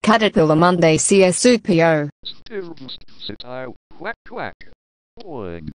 caterpillar Monday Csupo. Still sit out, quack quack. Boing.